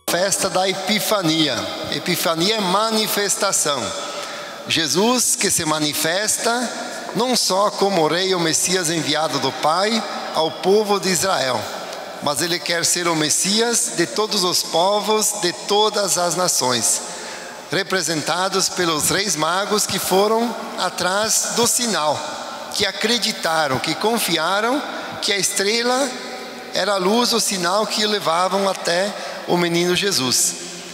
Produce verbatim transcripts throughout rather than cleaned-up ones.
Festa da Epifania. Epifania é manifestação. Jesus que se manifesta não só como Rei ou Messias enviado do Pai ao povo de Israel, mas Ele quer ser o Messias de todos os povos, de todas as nações, representados pelos reis magos que foram atrás do sinal, que acreditaram, que confiaram que a estrela era a luz, o sinal que levavam até o menino Jesus.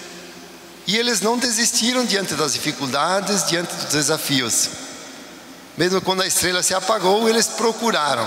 E eles não desistiram diante das dificuldades, diante dos desafios. Mesmo quando a estrela se apagou, eles procuraram.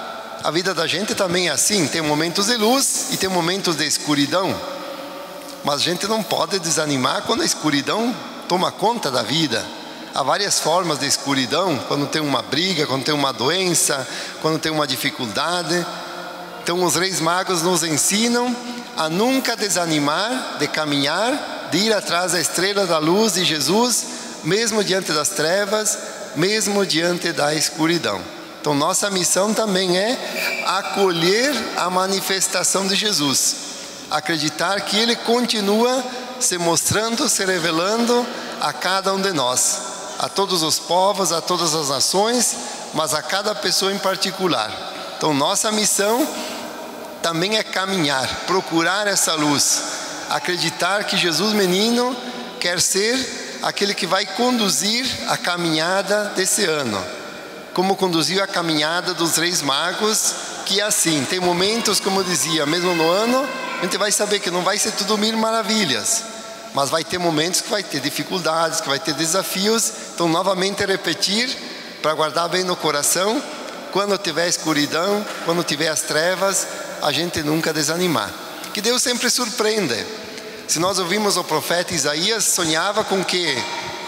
A vida da gente também é assim, tem momentos de luz e tem momentos de escuridão. Mas a gente não pode desanimar quando a escuridão toma conta da vida. Há várias formas de escuridão, quando tem uma briga, quando tem uma doença, quando tem uma dificuldade. Então os reis magos nos ensinam a nunca desanimar de caminhar, de ir atrás da estrela da luz de Jesus, mesmo diante das trevas, mesmo diante da escuridão. Então nossa missão também é acolher a manifestação de Jesus, acreditar que Ele continua se mostrando, se revelando a cada um de nós, a todos os povos, a todas as nações, mas a cada pessoa em particular. Então nossa missão também é caminhar, procurar essa luz, acreditar que Jesus menino quer ser aquele que vai conduzir a caminhada desse ano, como conduziu a caminhada dos reis magos, que é assim, tem momentos, como eu dizia, mesmo no ano, a gente vai saber que não vai ser tudo mil maravilhas, mas vai ter momentos que vai ter dificuldades, que vai ter desafios. Então novamente repetir, para guardar bem no coração, quando tiver escuridão, quando tiver as trevas, a gente nunca desanimar, que Deus sempre surpreende. Se nós ouvimos o profeta Isaías, sonhava com que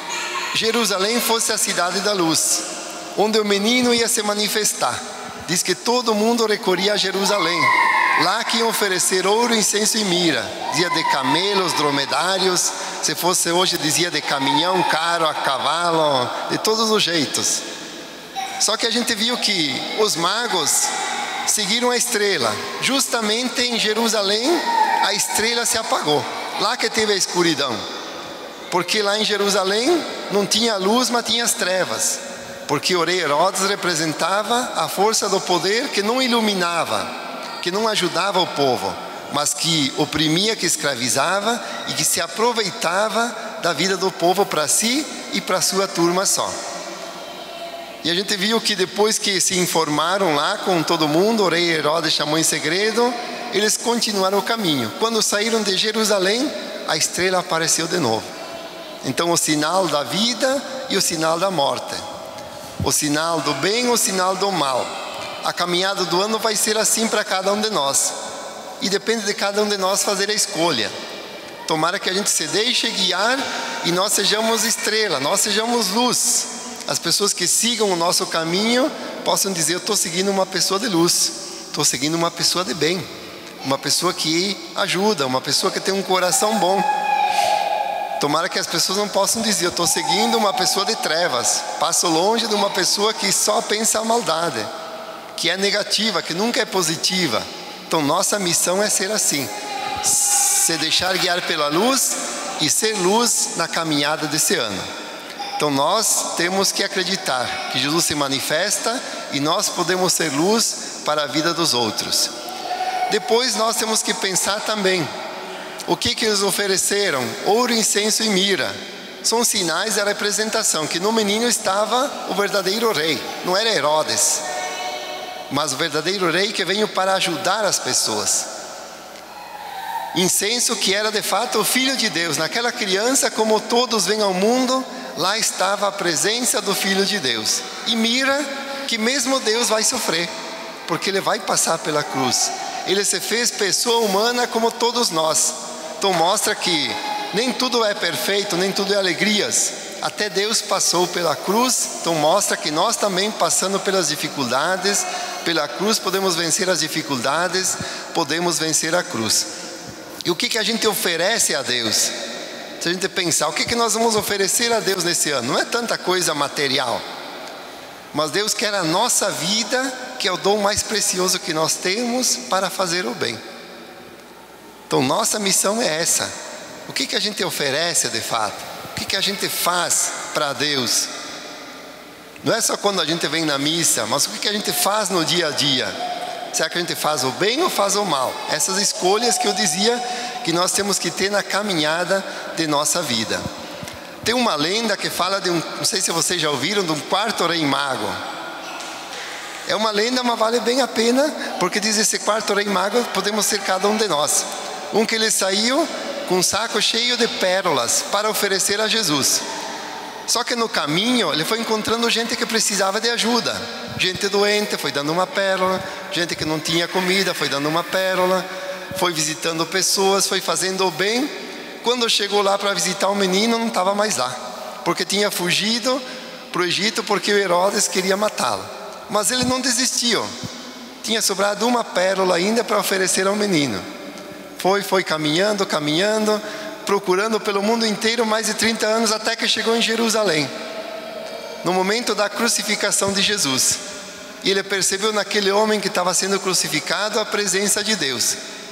Jerusalém fosse a cidade da luz, onde o menino ia se manifestar. Diz que todo mundo recorria a Jerusalém, lá que iam oferecer ouro, incenso e mira, dizia de camelos, dromedários, se fosse hoje dizia de caminhão, carro, a cavalo, de todos os jeitos. Só que a gente viu que os magos seguiram a estrela. Justamente em Jerusalém a estrela se apagou, lá que teve a escuridão, porque lá em Jerusalém não tinha luz, mas tinha as trevas, porque o rei Herodes representava a força do poder que não iluminava, que não ajudava o povo, mas que oprimia, que escravizava e que se aproveitava da vida do povo para si e para sua turma só. E a gente viu que depois que se informaram lá com todo mundo, o rei Herodes chamou em segredo, eles continuaram o caminho. Quando saíram de Jerusalém, a estrela apareceu de novo. Então o sinal da vida e o sinal da morte, o sinal do bem e o sinal do mal. A caminhada do ano vai ser assim para cada um de nós, e depende de cada um de nós fazer a escolha. Tomara que a gente se deixe guiar e nós sejamos estrela, nós sejamos luz. As pessoas que sigam o nosso caminho possam dizer: eu estou seguindo uma pessoa de luz, estou seguindo uma pessoa de bem, uma pessoa que ajuda, uma pessoa que tem um coração bom. Tomara que as pessoas não possam dizer: eu estou seguindo uma pessoa de trevas, passo longe de uma pessoa que só pensa a maldade, que é negativa, que nunca é positiva. Então nossa missão é ser assim, se deixar guiar pela luz e ser luz na caminhada desse ano. Então nós temos que acreditar que Jesus se manifesta e nós podemos ser luz para a vida dos outros. Depois nós temos que pensar também, o que que eles ofereceram? Ouro, incenso e mira. São sinais da representação, que no menino estava o verdadeiro rei, não era Herodes, mas o verdadeiro rei que veio para ajudar as pessoas. Incenso, que era de fato o Filho de Deus. Naquela criança, como todos vêm ao mundo, lá estava a presença do Filho de Deus. E mira, que mesmo Deus vai sofrer, porque Ele vai passar pela cruz. Ele se fez pessoa humana como todos nós. Então mostra que nem tudo é perfeito, nem tudo é alegrias. Até Deus passou pela cruz. Então mostra que nós também, passando pelas dificuldades, pela cruz podemos vencer as dificuldades, podemos vencer a cruz. E o que que a gente oferece a Deus? Se a gente pensar, o que que nós vamos oferecer a Deus nesse ano? Não é tanta coisa material, mas Deus quer a nossa vida, que é o dom mais precioso que nós temos para fazer o bem. Então nossa missão é essa. O que que a gente oferece de fato? O que que a gente faz para Deus? Não é só quando a gente vem na missa, mas o que que a gente faz no dia a dia? Será que a gente faz o bem ou faz o mal? Essas escolhas que eu dizia que nós temos que ter na caminhada de nossa vida. Tem uma lenda que fala de um, não sei se vocês já ouviram, de um quarto rei mago. É uma lenda, mas vale bem a pena, porque diz esse quarto rei mago, podemos ser cada um de nós. Um que ele saiu com um saco cheio de pérolas para oferecer a Jesus. Só que no caminho ele foi encontrando gente que precisava de ajuda. Gente doente, foi dando uma pérola. Gente que não tinha comida, foi dando uma pérola. Foi visitando pessoas, foi fazendo o bem. Quando chegou lá para visitar o menino, não estava mais lá, porque tinha fugido para o Egito porque o Herodes queria matá-lo. Mas ele não desistiu. Tinha sobrado uma pérola ainda para oferecer ao menino. Foi, foi caminhando, caminhando, procurando pelo mundo inteiro mais de trinta anos, até que chegou em Jerusalém, no momento da crucificação de Jesus. E ele percebeu naquele homem que estava sendo crucificado a presença de Deus.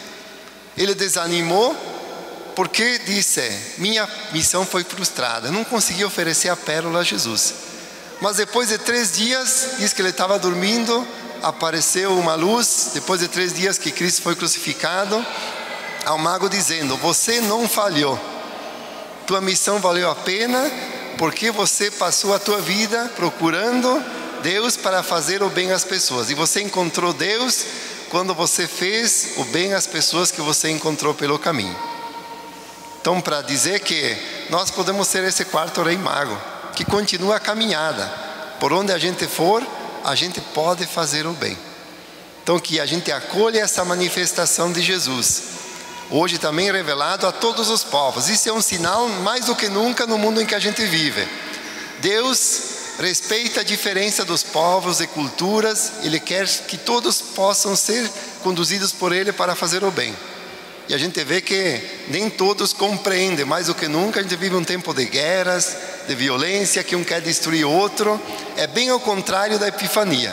Ele desanimou, porque disse: minha missão foi frustrada, não consegui oferecer a pérola a Jesus. Mas depois de três dias, diz que ele estava dormindo, apareceu uma luz, depois de três dias que Cristo foi crucificado, ao mago dizendo: você não falhou, tua missão valeu a pena, porque você passou a tua vida procurando Deus para fazer o bem às pessoas, e você encontrou Deus quando você fez o bem às pessoas que você encontrou pelo caminho. Então, para dizer que nós podemos ser esse quarto rei mago, que continua a caminhada, por onde a gente for, a gente pode fazer o bem. Então, que a gente acolha essa manifestação de Jesus, hoje também revelado a todos os povos. Isso é um sinal mais do que nunca no mundo em que a gente vive. Deus respeita a diferença dos povos e culturas. Ele quer que todos possam ser conduzidos por Ele para fazer o bem. E a gente vê que nem todos compreendem. Mais do que nunca a gente vive um tempo de guerras, de violência, que um quer destruir o outro. É bem ao contrário da Epifania.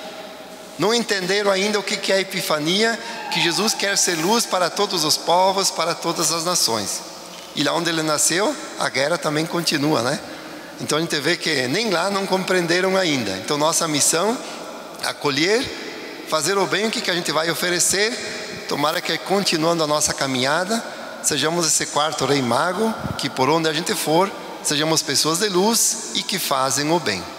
Não entenderam ainda o que é a Epifania, que Jesus quer ser luz para todos os povos, para todas as nações. E lá onde Ele nasceu, a guerra também continua, né? Então a gente vê que nem lá não compreenderam ainda. Então nossa missão é acolher, fazer o bem. O que a gente vai oferecer? Tomara que, continuando a nossa caminhada, sejamos esse quarto rei mago, que por onde a gente for, sejamos pessoas de luz e que fazem o bem.